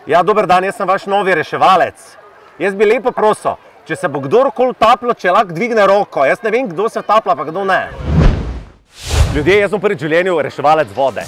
Ja, dober dan, jaz sem vaš novi reševalec. Jaz bi lepo prosil, če se bo kdorkoli utapljal, če lahko dvigne roko. Jaz ne vem, kdo se utaplja, pa kdo ne. Ljudje, jaz sem prvi v življenju reševalec vode.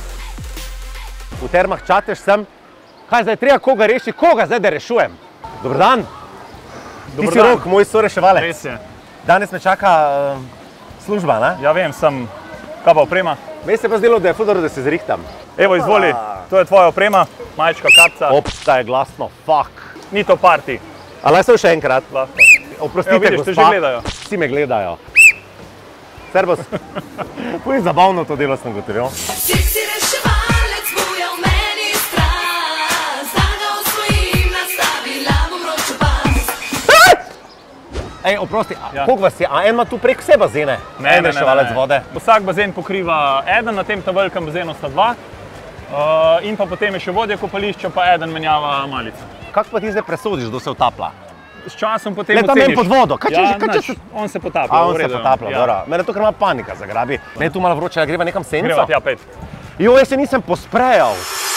V Termah Čatež sem. Kaj zdaj, treba koga reši? Koga zdaj, da rešujem? Dober dan. Ti si Rok, moj soreševalec. Res je. Danes me čaka služba, ne? Ja vem, sem. Kaj pa oprema? Meni se pa zdelo, da je fudoro, da se zrihtam. Evo, izvoli. To je tvoja oprema, majčka kapca. Da je glasno, fuck. Ni to party. A lahko sem še enkrat? Lahko. Oprostite, Evo, vidiš, te že gledajo. Vsi me gledajo. Servus. Puj zabavno to delo sem gotovil. Ej, oprosti, koliko vas je? A en ima tu prek vse bazene? Ne. Reševalec vode. Vsak bazen pokriva eden, na tem velikem bazenu sta dva. In pa potem je še vodja kopališča, pa eden menjava malico. Kako pa ti zdaj presodiš, kdo se utaplja? S časom potem oceniš. Le tam je pod vodo. On se potaplja. A, on se potaplja, dobro. Mene to, ker ima panika zagrabi. Ne, tu malo vroče, greva nekam senco? Greva, ja, pet. Jo, jaz se nisem posprejal.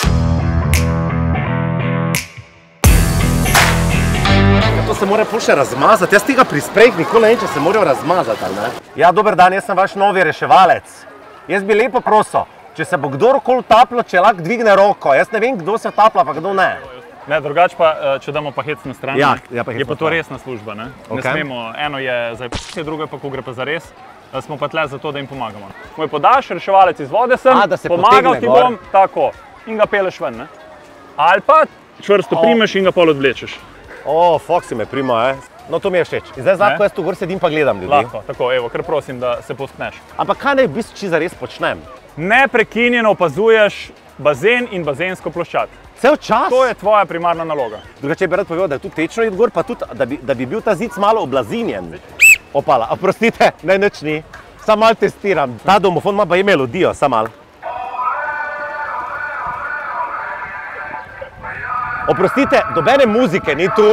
To se mora še razmazati. Jaz tega pri sprejih nikoli ne vem, če se morajo razmazati, ali ne? Ja, dober dan, jaz sem vaš novi reševalec. Jaz bi lepo prosil, če se bo kdorkoli utapljal, če lahko dvigne roko. Jaz ne vem, kdo se utapla, pa kdo ne. Ne, drugače pa, če damo pa hec na stran, je pa to resna služba, ne? Ne smemo, eno je za p***je, drugo je pa, ko gre pa za res, smo pa tle zato, da jim pomagamo. Moj podaš, reševalec iz vode sem, pomagal ti bom, tako, in ga peleš ven, ne? Ali pa čvrsto primeš in ga pol odvlečeš. O, fok si me prima, No, to mi je všeč. In zdaj lahko jaz tu gor sedim pa gledam ljudi. Lahko, tako, evo, kar prosim, da se povzpneš. Ampak kaj naj v bistvu či zares počnem? Neprekinjeno opazuješ bazen in bazensko ploščad. Cel čas? To je tvoja primarna naloga. Drugače bi rad povedal, da je tu tečno iti gor, pa tudi, da bi bil ta zic malo oblazinjen. Opala, oprostite, ne, nič ni. Sam malo testiram. Ta domofon ima pa melodijo, sam malo. Oprostite, dobene muzike ni tu.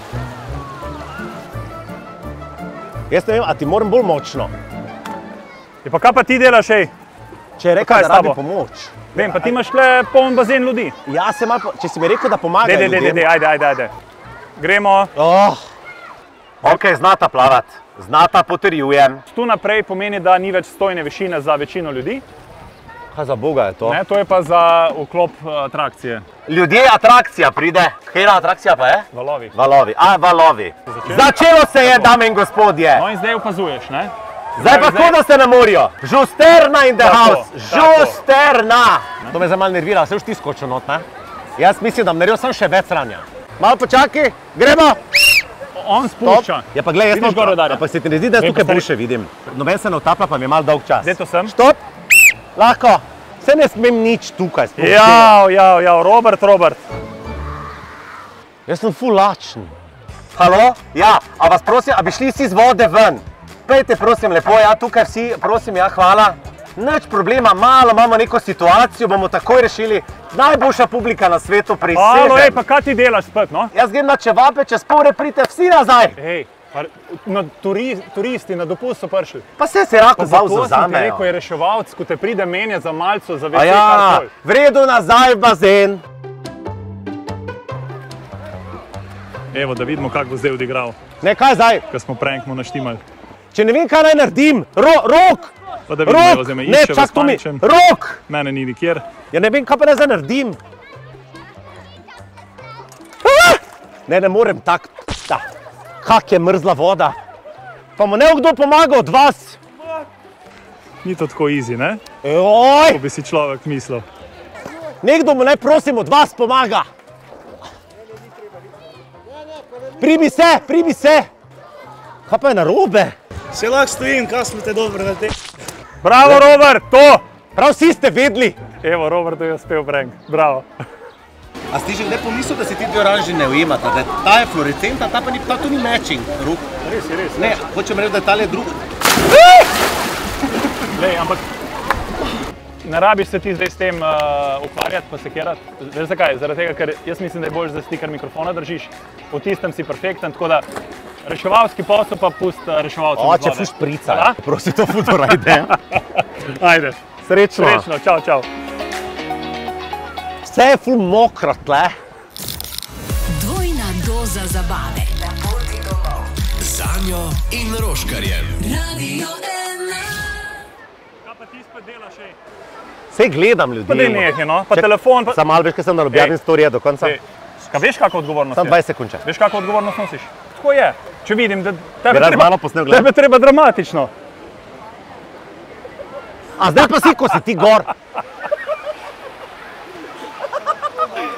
Jaz ne vem, a ti moram bolj močno. Pa kaj pa ti delaš, ej? Če je rekel, da rabi pomoč. Vem, pa ti imaš tle poln bazen ljudi. Ja, če si mi rekel, da pomagajo ljudem. Ajde. Gremo. Ok, znata plavat. Znata potrjujem. Tu naprej pomeni, da ni več stojne višine za večino ljudi. Kaj za boga je to? Ne, to je pa za vklop atrakcije. Ljudje, atrakcija pride. Katera atrakcija pa je? Valovi. Valovi, valovi. Začelo se je, dame in gospodje. No in zdaj opazuješ, ne? Zdaj pa tako, da ste na morju. Žusterna in the house. Žusterna. To me zdaj malo nervira, se už ti skočil not, ne? Jaz mislim, da naredil sem še več sranja. Malo počakaj, gremo. On spušča. Ja pa glej, jaz sem gor udarja. Pa se ti ne zdi, da jaz tukaj boljše vidim. Noben se ne utapla, pa mi je malo dolg čas. Zdaj to sem. Stop. Lahko. Se ne smem nič tukaj spustiti. Ja, Robert. Jaz sem ful lačen. Halo? Ja, a vas prosim, a bi šli vsi z vode ven? Pejte, prosim, lepo, ja, tukaj vsi, prosim, ja, hvala. Nič problema, malo imamo neko situacijo, bomo takoj rešili. Najboljša publika na svetu, prisežem. Halo, ej, pa kaj ti delaš spet, no? Jaz grem na čevape, čez pol ure pridite vsi nazaj. Ej, turisti na dopust so prišli. Pa se lahko pauzo zamejo. Zato sem ti rekel, je reševalc, ko te pride menje za malco, za večer karkoli. V redu, nazaj v bazen. Evo, da vidimo, kako bo zdaj odigral. Ne, kaj zdaj? Ko smo prankmo naštimali. Če ne vem, kaj naj naredim. Rok! Pa da vidimo, evo, zdaj me išče v Spančen. Rok! Mene ni nikjer. Ja ne vem, kaj pa naj zdaj naredim. Ne morem tak. Kak je mrzla voda. Pa mu ne kdo pomaga od vas. Ni to tako easy, ne? Oj! Ko bi si človek mislil. Nekdo mu naj prosim od vas pomaga. Primi se. Kaj pa je narobe? Se lahko stojim, kaj smo te dobro na te. Bravo, Robert, to! Prav vsi ste vedli. Evo, Robert je uspel prank, bravo. A si že kdaj pomislil, da se ti dve oranži ne ujemata, da ta je fluorescenta, ta to ni matching, Rok? Res. Ne, hočem reči, da je tale drug. Lej, ampak ne rabiš se ti zdaj s tem ukvarjati pa sekirati. Veš zakaj? Zaradi tega, ker jaz mislim, da je bolj, da si ti kar mikrofona držiš. V tistem si perfekten, tako da reševalski posel pa pust reševalcem iz vode. Če ful šprica, prosi to fudora ideja. Ajde. Srečno. Srečno, čau. Vse je ful mokro tle. Doza zabave. Na poti domov. Zanjo in Roškarjem. Radio 1. Kaj pa ti spet delaš, ej? Sej gledam ljudi. Pa dej nekaj, no. Pa telefon. Sam malo veš, kaj sem na Ljubljani storija do konca. Kaj veš, kako odgovornost je? Sam 20 sekund čas. Veš, kako odgovornost nosiš? Tako je. Če vidim, da tebe treba dramatično. A zdaj pa si, ko si ti gor.